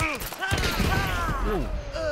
Ooh.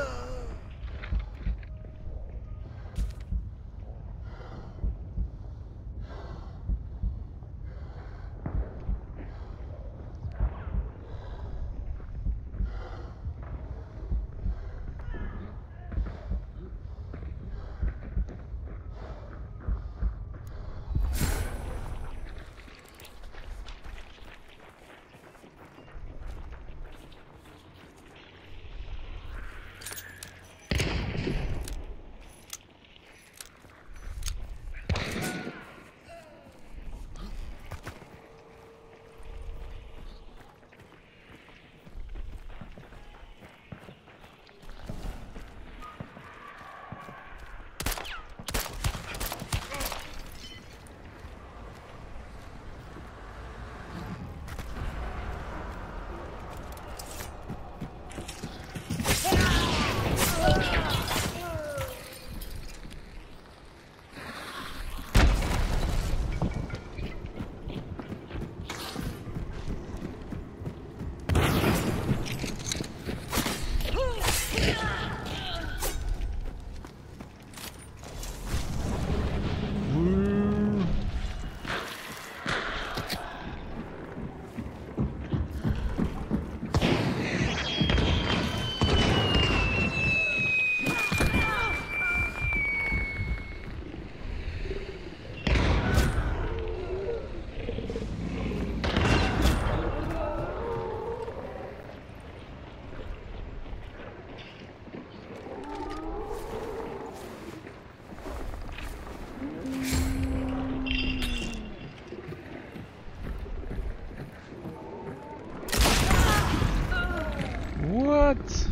What?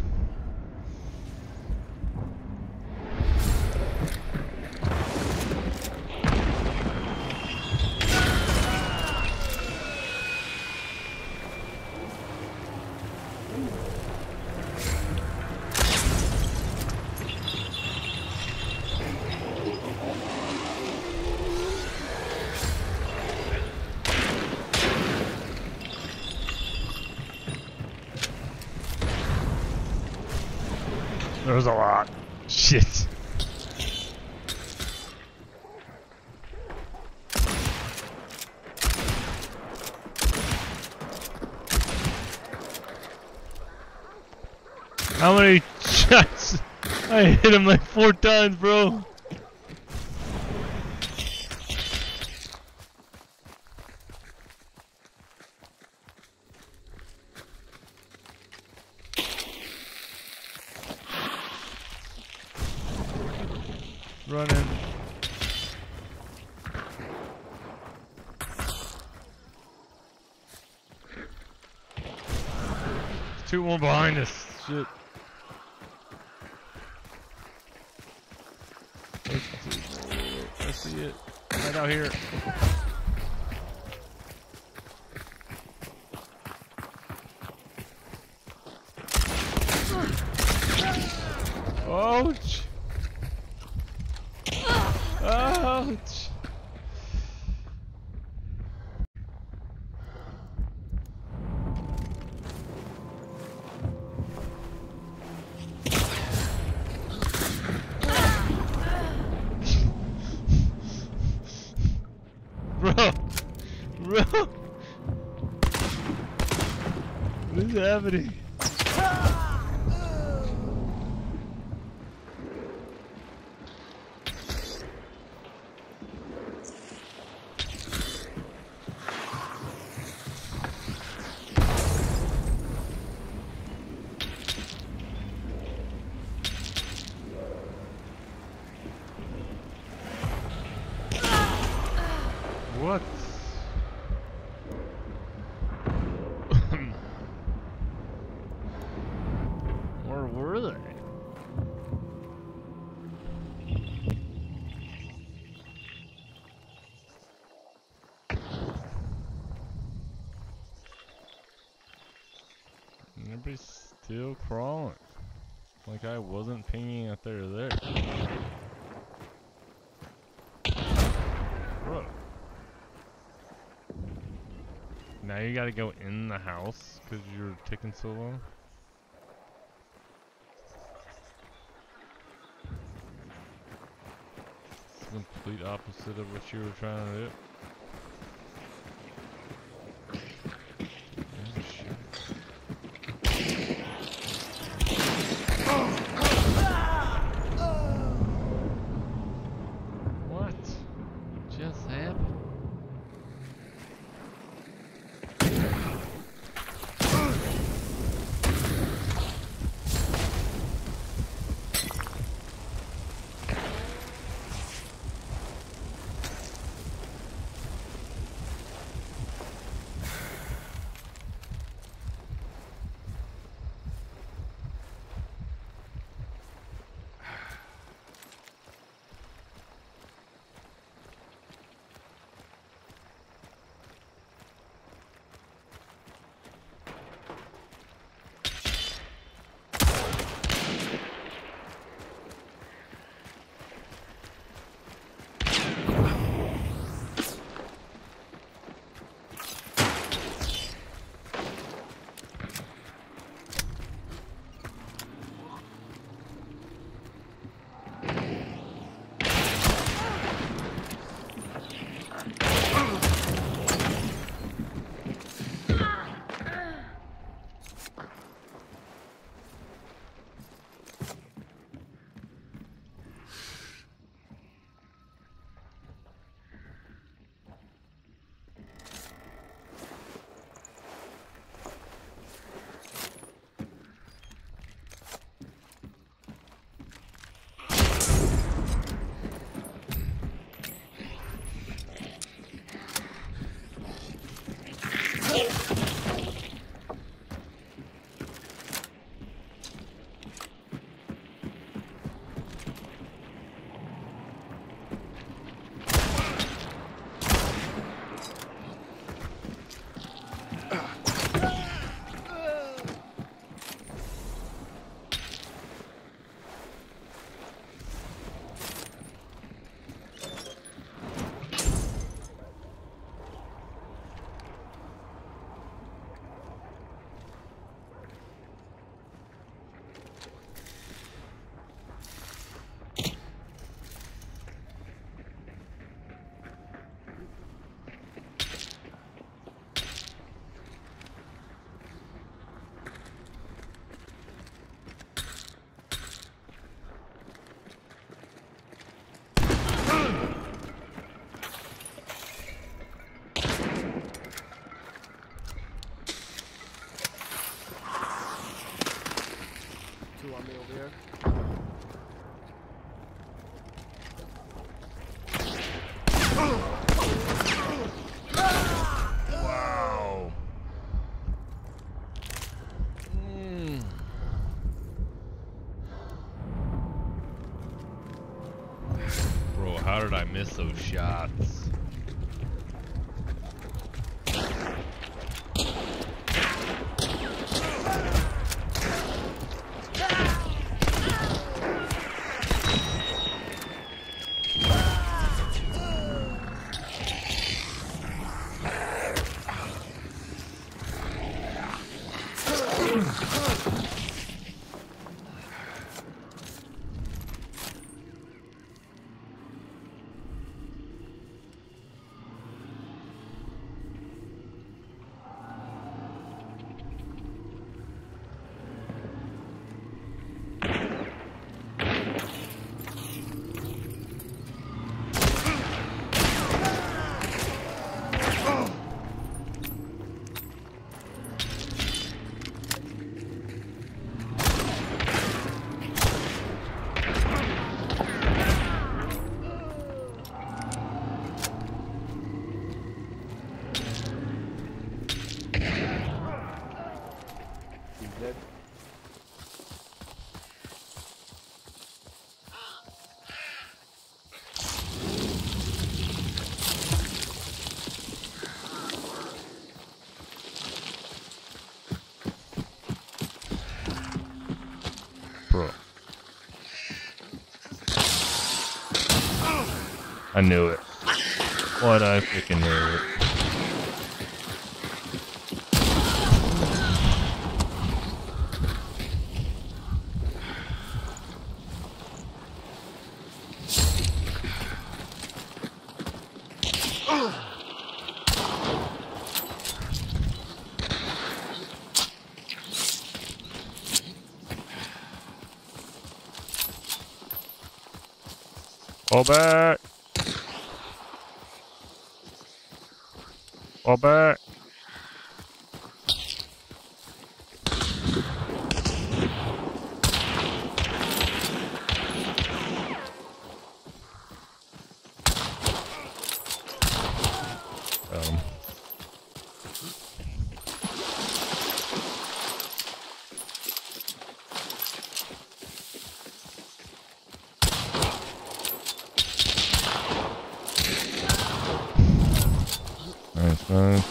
There's a lot. Shit. How many shots? I hit him like 4 times, bro. Running. 2 more behind us. Shit. I see it. Right out here. Ouch! Ouch! Bro! Bro! What is happening? What? Where were they? Everybody's still crawling. Like I wasn't pinging that they're there. Bro. Now you gotta go in the house because you're taking so long. complete opposite of what you were trying to do. Oh, shit. What just happened? Wow. Bro, how did I miss those shots? Bro. I knew it. Why'd I freaking hear it? Fall back. Fall back. Nice, nice.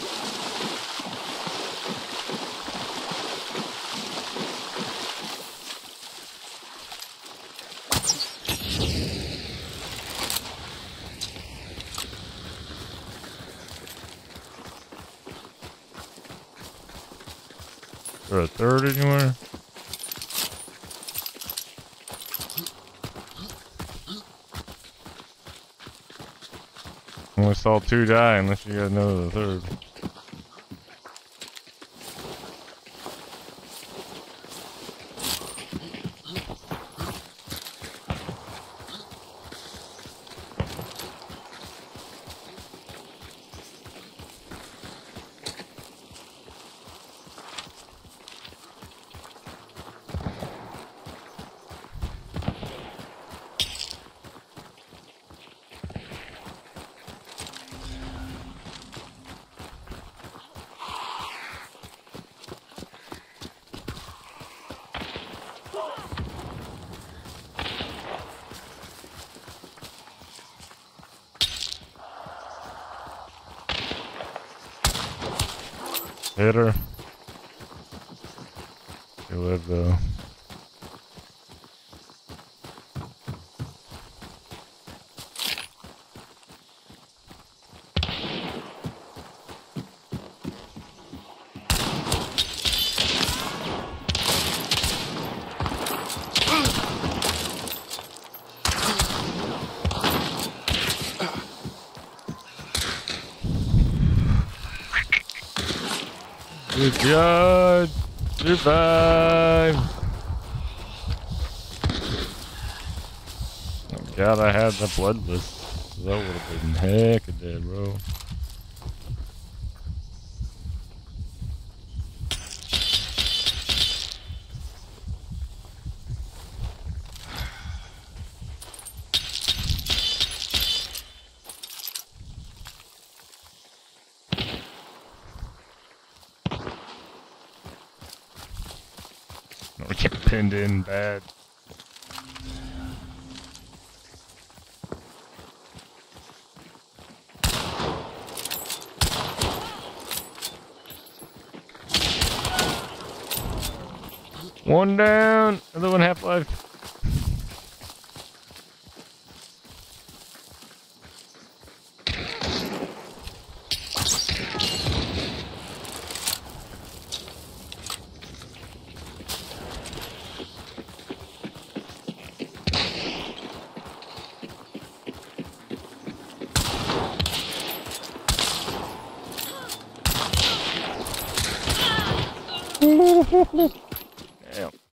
Is there a third anywhere? Only saw 2 die unless you guys know the third. Hit her. She lived though. Good job! Survive! Oh god, I had the bloodless. That would have been heck of dead, bro. We get pinned in bad. One down, other one half life. Damn.